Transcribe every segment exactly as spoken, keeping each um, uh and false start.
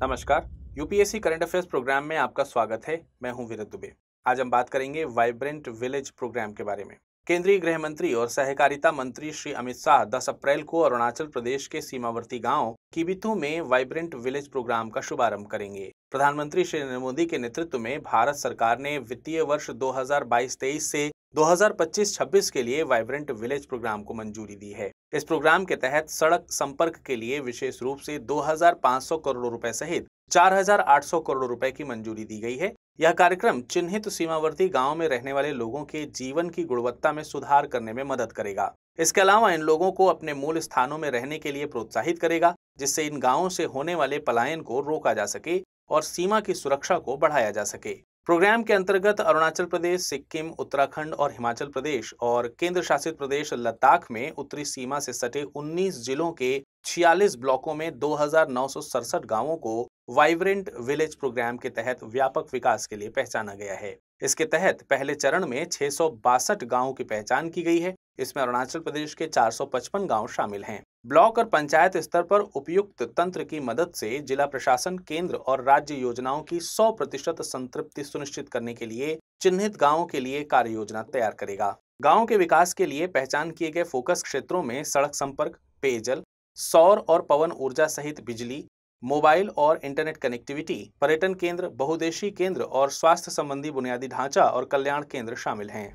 नमस्कार, UPSC current affairs programme में आपका स्वागत है। मैं हूं विरत दुबे। आज हम बात करेंगे वाइब्रेंट विलेज प्रोग्राम के बारे में। केंद्रीय गृह मंत्री और सहकारिता मंत्री श्री अमित शाह दस अप्रैल को अरुणाचल प्रदेश के सीमावर्ती गांव किबिथु में वाइब्रेंट विलेज प्रोग्राम का शुभारंभ करेंगे। प्रधानमंत्री श्री नरेंद्र मोदी के नेतृत्व में भारत सरकार ने वित्तीय वर्ष दो हज़ार बाईस तेईस से दो हज़ार पच्चीस छब्बीस के लिए वाइब्रेंट विलेज प्रोग्राम को मंजूरी दी है। इस प्रोग्राम के तहत सड़क संपर्क के लिए विशेष रूप से दो हज़ार पाँच सौ करोड़ रुपए सहित चार हज़ार आठ सौ करोड़ रुपए की मंजूरी दी गई है। यह कार्यक्रम चिन्हित सीमावर्ती गांव में रहने वाले लोगों के जीवन की गुणवत्ता में सुधार करने में मदद करेगा। इसके अलावा इन लोगों को अपने मूल स्थानों में रहने के लिए प्रोत्साहित करेगा, जिससे इन गांवों से होने वाले पलायन को रोका जा सके और सीमा की सुरक्षा को बढ़ाया जा सके। प्रोग्राम के अंतर्गत अरुणाचल प्रदेश, सिक्किम, उत्तराखंड और हिमाचल प्रदेश और केंद्र शासित प्रदेश लद्दाख में उत्तरी सीमा से सटे उन्नीस जिलों के छियालीस ब्लॉकों में दो हज़ार नौ सौ सड़सठ गांवों को वाइब्रेंट विलेज प्रोग्राम के तहत व्यापक विकास के लिए पहचाना गया है। इसके तहत पहले चरण में छह सौ बासठ गाँवों की पहचान की गई है। इसमें अरुणाचल प्रदेश के चार सौ पचपन गाँव शामिल हैं। ब्लॉक और पंचायत स्तर पर उपयुक्त तंत्र की मदद से जिला प्रशासन केंद्र और राज्य योजनाओं की सौ प्रतिशत संतृप्ति सुनिश्चित करने के लिए चिन्हित गाँवों के लिए कार्य योजना तैयार करेगा। गाँव के विकास के लिए पहचान किए गए फोकस क्षेत्रों में सड़क संपर्क, पेयजल, सौर और पवन ऊर्जा सहित बिजली, मोबाइल और इंटरनेट कनेक्टिविटी, पर्यटन केंद्र, बहुउद्देशीय केंद्र और स्वास्थ्य संबंधी बुनियादी ढांचा और कल्याण केंद्र शामिल हैं।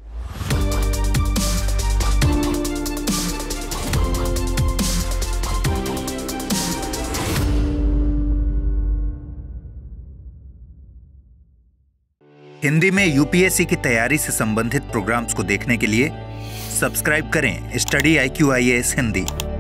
हिंदी में यूपीएससी की तैयारी से संबंधित प्रोग्राम्स को देखने के लिए सब्सक्राइब करें study I Q I A S Hindi.